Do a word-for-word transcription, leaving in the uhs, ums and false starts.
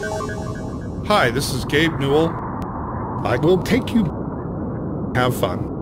Hi, this is Gabe Newell. I will take you. Have fun.